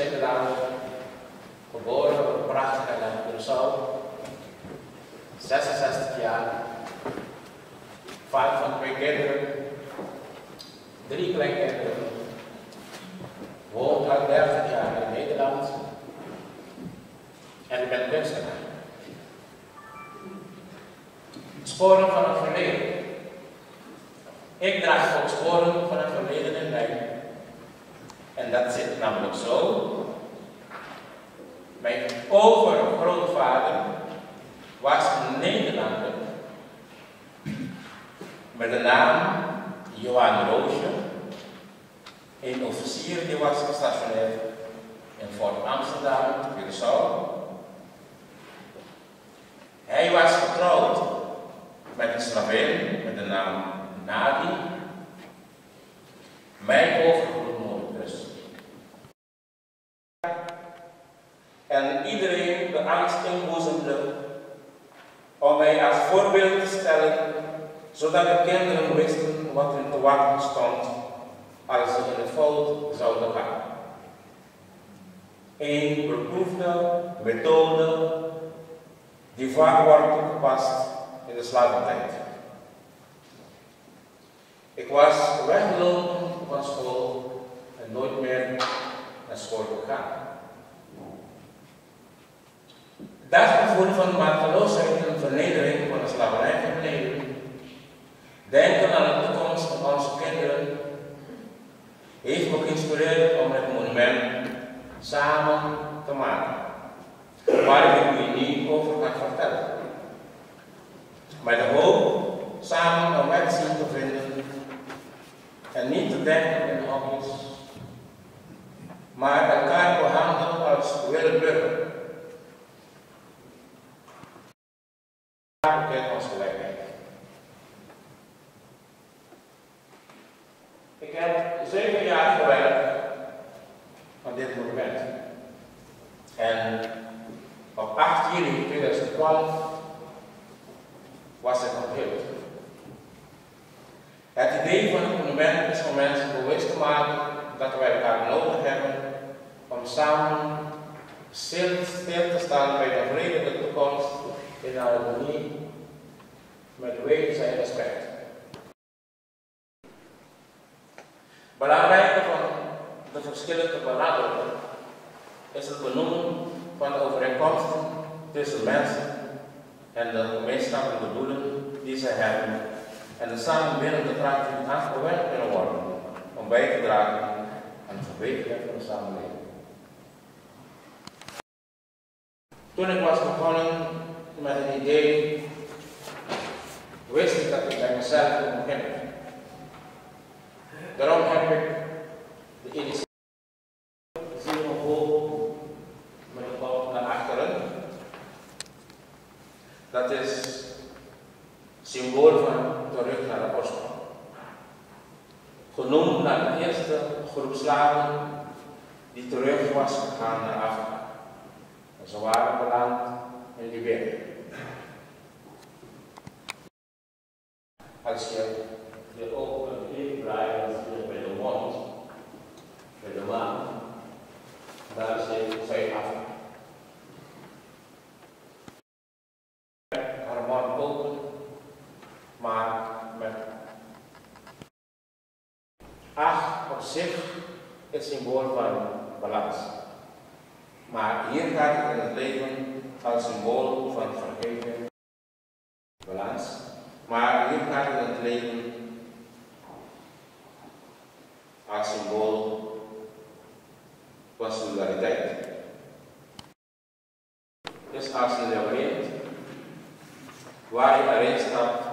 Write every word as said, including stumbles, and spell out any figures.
Nederlander, geboren op een prachtige eiland Curaçao, zesenzestig jaar, vader van twee kinderen, drie kleinkinderen, woont al dertig jaar in Nederland en ik ben kunstenaar. Sporen van het verleden. Ik draag ook sporen van het verleden in mij. En dat zit namelijk zo. Mijn overgrootvader was een Nederlander met de naam Johan Roosje, een officier die was gestationeerd in Fort Amsterdam, Curaçao. Hij was getrouwd met een slavin met de naam Nadi, mijn overgrootmoeder dus. En iedereen de angst inboezemde om mij als voorbeeld te stellen, zodat de kinderen wisten wat hun te wachten stond als ze in het volk zouden gaan. Een beproefde methode die vaak wordt toegepast in de slaventijd. Ik was weggelopen van school en nooit meer naar school gegaan. Dat gevoel van machteloosheid en vernedering van de slavernijverleden, denken aan de toekomst van onze kinderen, heeft me geïnspireerd om het monument samen te maken, waar ik u niet over ga vertellen. Met de hoop samen een weg zien te vinden en niet te denken in hobby's, maar elkaar behandelen als gewilde burger. Ons gelijkheid. Ik heb zeven jaar gewerkt aan dit monument. En op acht juli tweeduizend twaalf was het onthuld. Het idee van het monument is om mensen bewust te maken dat wij elkaar nodig hebben om samen stil, stil te staan bij de vredige toekomst in harmonie met wederzijds respect. Belangrijker van de verschillen te benadrukken is het benoemen van de overeenkomsten tussen mensen en de gemeenschappelijke doelen die ze hebben en de samenwerkende krachten die aangewerkt kunnen worden om bij te dragen aan de verbetering van de samenleving. Toen ik was begonnen met een idee, wist ik dat ik bij mezelf moet beginnen. Daarom heb ik de initiatief zeer hoog met de bal naar achteren. Dat is symbool van terug naar de oorsprong. Genoemd naar de eerste groep slaven die terug was gegaan naar Afrika. En ze waren beland in Liberia. Als je je ogen even draait bij de mond, bij de maan, daar zit Zuid-Afrika. Haar mond open, maar met acht op zich het symbool van balans. Maar hier gaat het in het leven als symbool van vergeving, balans. Maar hier gaat het in het leven als symbool van solidariteit. Dus als je leert waar je erin stapt,